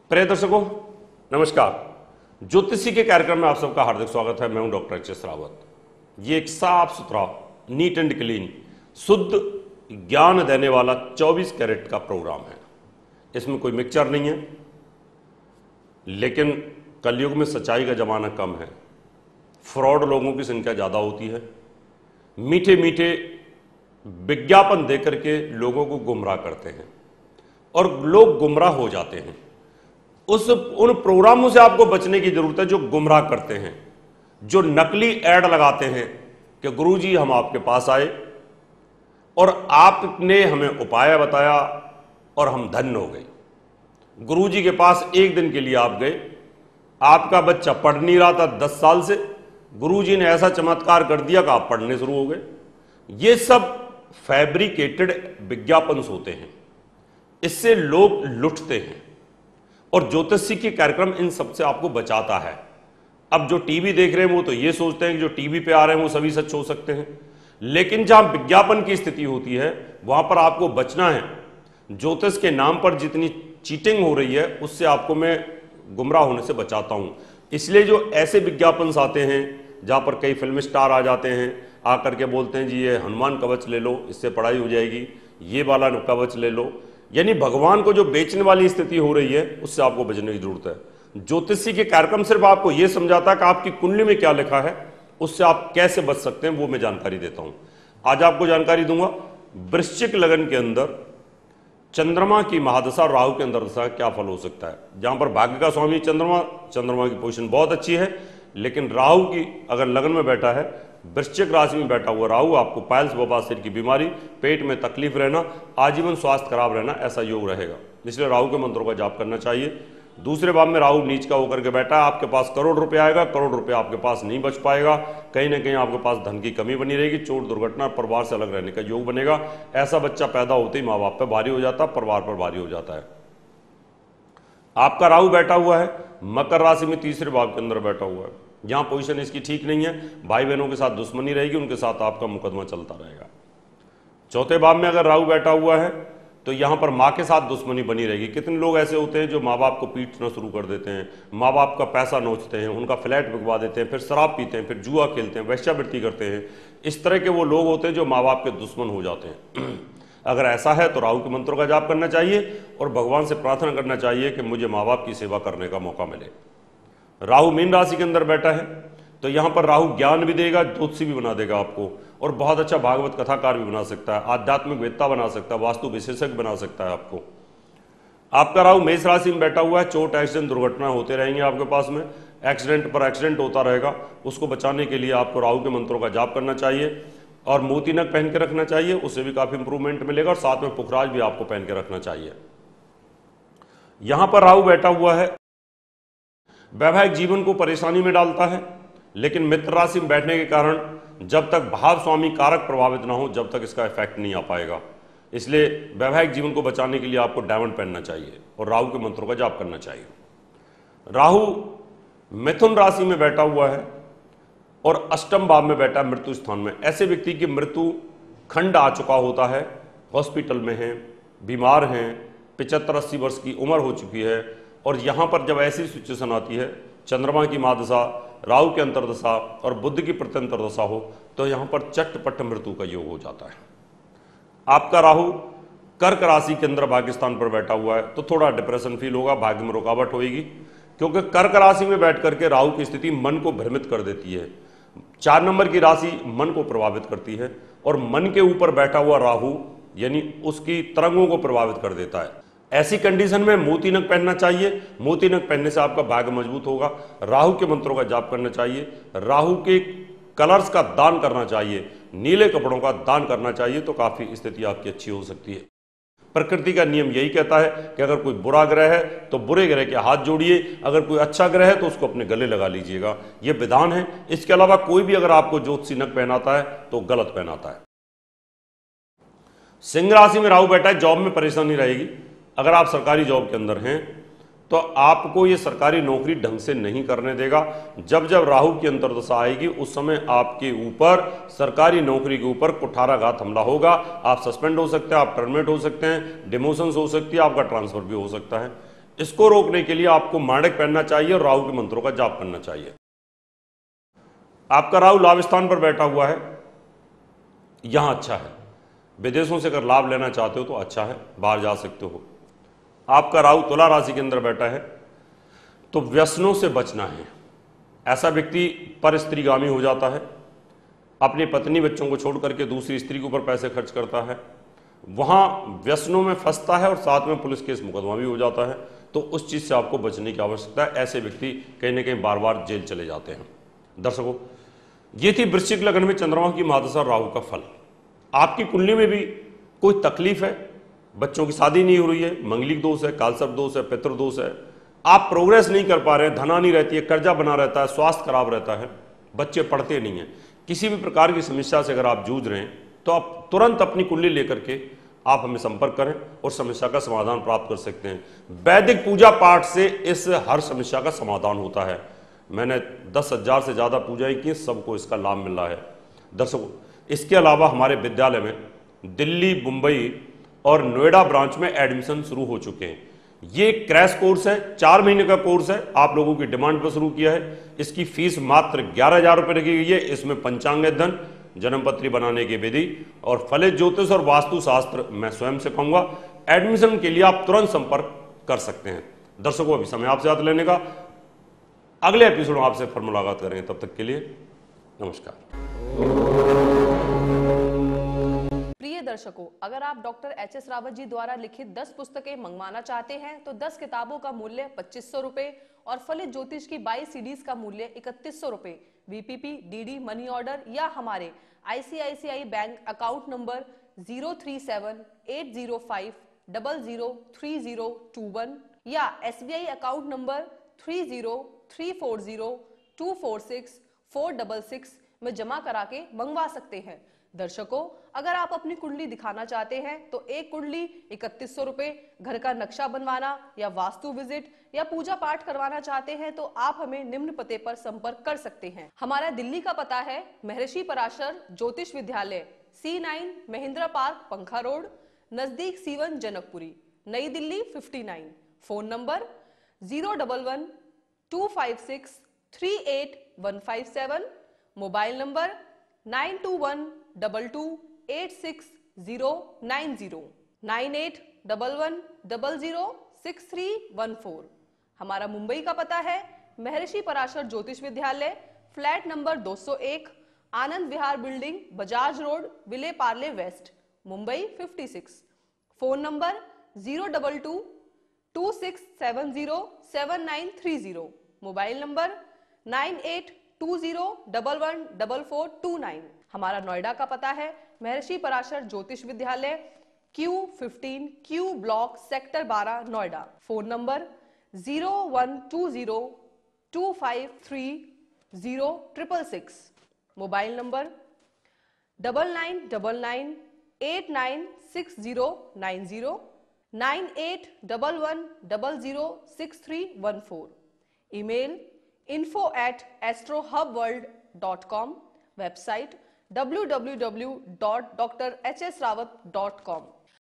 प्रिय दर्शकों नमस्कार। ज्योतिषी के कार्यक्रम में आप सबका हार्दिक स्वागत है। मैं हूं डॉक्टर एच एस रावत। ये एक साफ सुथरा, नीट एंड क्लीन, शुद्ध ज्ञान देने वाला 24 कैरेट का प्रोग्राम है। इसमें कोई मिक्सचर नहीं है, लेकिन कलयुग में सच्चाई का जमाना कम है, फ्रॉड लोगों की संख्या ज़्यादा होती है। मीठे मीठे विज्ञापन देकर के लोगों को गुमराह करते हैं और लोग गुमराह हो जाते हैं। उन प्रोग्रामों से आपको बचने की जरूरत है जो गुमराह करते हैं, जो नकली ऐड लगाते हैं कि गुरुजी हम आपके पास आए और आपने हमें उपाय बताया और हम धन्य हो गए। गुरुजी के पास एक दिन के लिए आप गए, आपका बच्चा पढ़ नहीं रहा था 10 साल से, गुरुजी ने ऐसा चमत्कार कर दिया कि आप पढ़ने शुरू हो गए। ये सब फैब्रिकेटेड विज्ञापन होते हैं, इससे लोग लुटते हैं और ज्योतिषी के कार्यक्रम इन सबसे आपको बचाता है। अब जो टीवी देख रहे हैं वो तो ये सोचते हैं कि जो टीवी पे आ रहे हैं वो सभी सच हो सकते हैं, लेकिन जहां विज्ञापन की स्थिति होती है वहां पर आपको बचना है। ज्योतिष के नाम पर जितनी चीटिंग हो रही है उससे आपको मैं गुमराह होने से बचाता हूं। इसलिए जो ऐसे विज्ञापन आते हैं जहां पर कई फिल्म स्टार आ जाते हैं, आकर के बोलते हैं जी ये हनुमान कवच ले लो, इससे पढ़ाई हो जाएगी, ये वाला कवच ले लो, यानी भगवान को जो बेचने वाली स्थिति हो रही है उससे आपको बचने की जरूरत है। ज्योतिषी के कार्यक्रम सिर्फ आपको यह समझाता है कि आपकी कुंडली में क्या लिखा है, उससे आप कैसे बच सकते हैं वो मैं जानकारी देता हूं। आज आपको जानकारी दूंगा वृश्चिक लगन के अंदर चंद्रमा की महादशा, राहु के अंदर दशा क्या फल हो सकता है। जहां पर भाग्य का स्वामी चंद्रमा की पोजीशन बहुत अच्छी है, लेकिन राहु की अगर लगन में बैठा है, वृश्चिक राशि में बैठा हुआ राहु, आपको पाइल्स बवासीर की बीमारी, पेट में तकलीफ रहना, आजीवन स्वास्थ्य खराब रहना, ऐसा योग रहेगा। इसलिए राहु के मंत्रों का जाप करना चाहिए। दूसरे भाव में राहु नीच का होकर के बैठा है, आपके पास करोड़ रुपए आएगा, करोड़ रुपए आपके पास नहीं बच पाएगा, कहीं ना कहीं आपके पास धन की कमी बनी रहेगी, चोट दुर्घटना, परिवार से अलग रहने का योग बनेगा। ऐसा बच्चा पैदा होते ही माँ बाप पर भारी हो जाता है, परिवार पर भारी हो जाता है। आपका राहु बैठा हुआ है मकर राशि में, तीसरे भाव के अंदर बैठा हुआ है, यहां पोजीशन इसकी ठीक नहीं है, भाई बहनों के साथ दुश्मनी रहेगी, उनके साथ आपका मुकदमा चलता रहेगा। चौथे भाव में अगर राहु बैठा हुआ है तो यहां पर मां के साथ दुश्मनी बनी रहेगी। कितने लोग ऐसे होते हैं जो माँ बाप को पीटना शुरू कर देते हैं, माँ बाप का पैसा नोचते हैं, उनका फ्लैट बिकवा देते हैं, फिर शराब पीते हैं, फिर जुआ खेलते हैं, वेश्यावृत्ति करते हैं। इस तरह के वो लोग होते हैं जो माँ बाप के दुश्मन हो जाते हैं। अगर ऐसा है तो राहु के मंत्रों का जाप करना चाहिए और भगवान से प्रार्थना करना चाहिए कि मुझे माँ बाप की सेवा करने का मौका मिले। राहु मीन राशि के अंदर बैठा है तो यहां पर राहु ज्ञान भी देगा, ज्योतिषी भी बना देगा आपको, और बहुत अच्छा भागवत कथाकार भी बना सकता है, आध्यात्मिक वेत्ता बना सकता है, वास्तु विशेषज्ञ बना सकता है आपको। आपका राहु मेष राशि में बैठा हुआ है, चोट एक्सीडेंट दुर्घटना होते रहेंगे आपके पास में, एक्सीडेंट पर एक्सीडेंट होता रहेगा। उसको बचाने के लिए आपको राहु के मंत्रों का जाप करना चाहिए और मोती नग पहन के रखना चाहिए, उससे भी काफी इंप्रूवमेंट मिलेगा, और साथ में पुखराज भी आपको पहन के रखना चाहिए। यहां पर राहु बैठा हुआ है, वैवाहिक जीवन को परेशानी में डालता है, लेकिन मित्र राशि में बैठने के कारण जब तक भाव स्वामी कारक प्रभावित ना हो जब तक इसका इफेक्ट नहीं आ पाएगा। इसलिए वैवाहिक जीवन को बचाने के लिए आपको डायमंड पहनना चाहिए और राहु के मंत्रों का जाप करना चाहिए। राहु मिथुन राशि में बैठा हुआ है और अष्टम भाव में बैठा है मृत्यु स्थान में। ऐसे व्यक्ति की मृत्यु खंड आ चुका होता है, हॉस्पिटल में है, बीमार हैं, 75-80 वर्ष की उम्र हो चुकी है, और यहां पर जब ऐसी सिचुएशन आती है, चंद्रमा की महादशा, राहु की अंतर्दशा और बुध की प्रत्यंतर दशा हो, तो यहां पर चटपट मृत्यु का योग हो जाता है। आपका राहु कर्क राशि के अंदर भाग्य स्थान पर बैठा हुआ है तो थोड़ा डिप्रेशन फील होगा, भाग्य में रुकावट होगी, क्योंकि कर्क राशि में बैठ करके राहु की स्थिति मन को भ्रमित कर देती है। 4 नंबर की राशि मन को प्रभावित करती है और मन के ऊपर बैठा हुआ राहु यानी उसकी तरंगों को प्रभावित कर देता है। ऐसी कंडीशन में मोती नग पहनना चाहिए, मोती नग पहनने से आपका भाग्य मजबूत होगा। राहु के मंत्रों का जाप करना चाहिए, राहु के कलर्स का दान करना चाहिए, नीले कपड़ों का दान करना चाहिए, तो काफी स्थिति आपकी अच्छी हो सकती है। प्रकृति का नियम यही कहता है कि अगर कोई बुरा ग्रह है तो बुरे ग्रह के हाथ जोड़िए, अगर कोई अच्छा ग्रह है तो उसको अपने गले लगा लीजिएगा, यह विधान है। इसके अलावा कोई भी अगर आपको ज्योतिषी नग पहनाता है तो गलत पहनाता है। सिंह राशि में राहु बैठा है, जॉब में परेशानी रहेगी। अगर आप सरकारी जॉब के अंदर हैं तो आपको ये सरकारी नौकरी ढंग से नहीं करने देगा। जब जब राहु की अंतर्दशा आएगी उस समय आपके ऊपर सरकारी नौकरी के ऊपर कुठाराघात हमला होगा। आप सस्पेंड हो सकते हैं, आप टर्मिनेट हो सकते हैं, डिमोशंस हो सकती है, आपका ट्रांसफर भी हो सकता है। इसको रोकने के लिए आपको माणक पहनना चाहिए और राहु के मंत्रों का जाप करना चाहिए। आपका राहु लाभ स्थान पर बैठा हुआ है, यहां अच्छा है। विदेशों से अगर लाभ लेना चाहते हो तो अच्छा है, बाहर जा सकते हो। आपका राहु तुला राशि के अंदर बैठा है, तो व्यसनों से बचना है। ऐसा व्यक्ति पर स्त्रीगामी हो जाता है, अपनी पत्नी बच्चों को छोड़ करके दूसरी स्त्री के ऊपर पैसे खर्च करता है, वहां व्यसनों में फंसता है और साथ में पुलिस केस मुकदमा भी हो जाता है। तो उस चीज से आपको बचने की आवश्यकता है। ऐसे व्यक्ति कहीं ना कहीं बार बार जेल चले जाते हैं। दर्शकों, ये थी वृश्चिक लग्न में चंद्रमा की महादशा राहु का फल। आपकी कुंडली में भी कोई तकलीफ है, बच्चों की शादी नहीं हो रही है, मंगलिक दोष है, कालसर्प दोष है, पितृ दोष है, आप प्रोग्रेस नहीं कर पा रहे हैं, धनानी रहती है, कर्जा बना रहता है, स्वास्थ्य खराब रहता है, बच्चे पढ़ते नहीं हैं, किसी भी प्रकार की समस्या से अगर आप जूझ रहे हैं तो आप तुरंत अपनी कुंडली लेकर के आप हमें संपर्क करें और समस्या का समाधान प्राप्त कर सकते हैं। वैदिक पूजा पाठ से इस हर समस्या का समाधान होता है। मैंने 10,000 से ज़्यादा पूजाएं की, सबको इसका लाभ मिल रहा है। दर्शकों, इसके अलावा हमारे विद्यालय में दिल्ली, मुंबई और नोएडा ब्रांच में एडमिशन शुरू हो चुके हैं। ये क्रैश कोर्स है, 4 महीने का कोर्स है, आप लोगों की डिमांड पर शुरू किया है। इसकी फीस मात्र 11,000 रुपये रखी गई है। इसमें पंचांग अध्ययन, जन्मपत्री बनाने की विधि और फलित ज्योतिष और वास्तु शास्त्र मैं स्वयं से कहूंगा। एडमिशन के लिए आप तुरंत संपर्क कर सकते हैं। दर्शकों, अभी समय आपसे हाथ लेने का, अगले एपिसोड में आपसे फिर मुलाकात करेंगे। तब तक के लिए नमस्कार। प्रिय दर्शकों, अगर आप डॉक्टर एच.एस. रावत जी द्वारा लिखित 10 पुस्तकें मंगवाना चाहते हैं तो 10 किताबों का मूल्य 2500 रुपए और फलित ज्योतिष की 22 सीडीज का मूल्य 3100 रुपए वीपीपी, डीडी, मनी ऑर्डर या हमारे आईसीआईसीआई बैंक अकाउंट नंबर 037-805-003021 या एसबीआई अकाउंट नंबर 3034024646 में जमा करा के मंगवा सकते हैं। दर्शकों, अगर आप अपनी कुंडली दिखाना चाहते हैं तो एक कुंडली 3100 रुपए, घर का नक्शा बनवाना या वास्तु विजिट या पूजा पाठ करवाना चाहते हैं तो आप हमें निम्न पते पर संपर्क कर सकते हैं। हमारा दिल्ली का पता है महर्षि पराशर ज्योतिष विद्यालय, C9 महिंद्रा पार्क, पंखा रोड, नजदीक C1 जनकपुरी, नई Delhi 59। Phone number 011-256-38157, mobile number 9212286090, 9811006314। हमारा मुंबई का पता है महर्षि Parashar Jyotish Vidyalaya, flat number 201, Anand Vihar building, Bajaj road, Vile Parle west, Mumbai 56। Phone number 02226707930, mobile number 9820114429। हमारा नोएडा का पता है महर्षि Parashar Jyotish Vidyalaya, Q15 Q block, sector 12, Noida. Phone number 01202530666, mobile number 9999896090, 9811006314। Email info@astrohubworld.com, website www.drhsrawat.com।